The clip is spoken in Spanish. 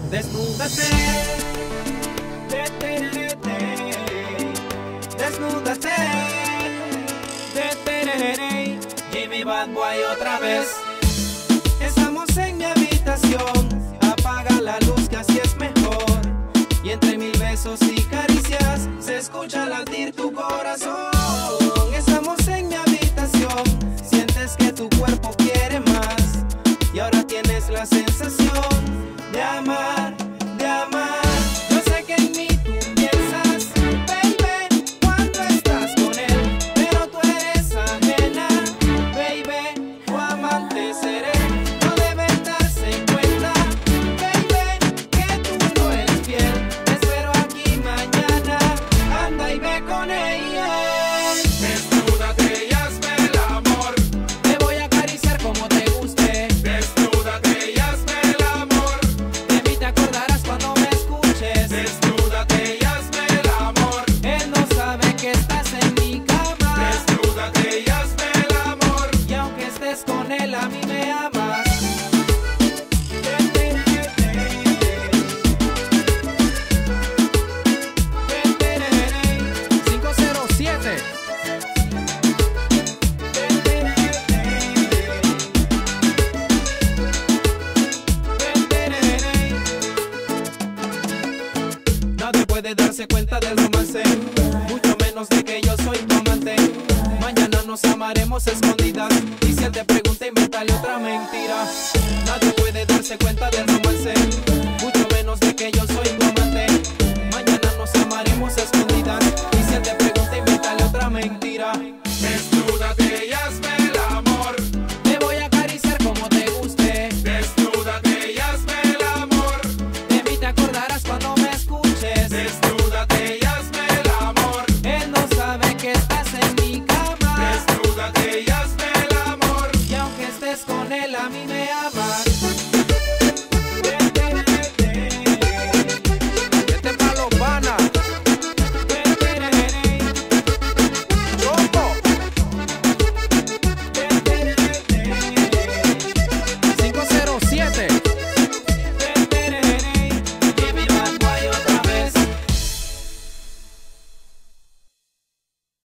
Desnúdate, desnúdate, Jimmy Bad Boy otra vez. Estamos en mi habitación, apaga la luz que así es mejor. Y entre mil besos y caricias se escucha latir tu corazón. Estamos en mi habitación, sientes que tu cuerpo quiere más. Y ahora tienes la sensación de amar, de amar. Yo sé que en mí tú piensas, baby, cuando estás con él, pero tú eres ajena, baby, tu amante seré. No deben darse cuenta, baby, que tú no eres fiel. Te espero aquí mañana, anda y ve con ella. Desnúdate y hazme el amor. Te voy a acariciar como te guste. Desnúdate y hazme el amor. De mí te acordarás cuando me escuches. Desnúdate y hazme el amor. Él no sabe que estás en mi cama. Desnúdate y hazme el amor. Y aunque estés con él, a mí me amas. 507. Nadie puede darse cuenta del romance, mucho menos de que yo soy tu amante. Mañana nos amaremos escondidos.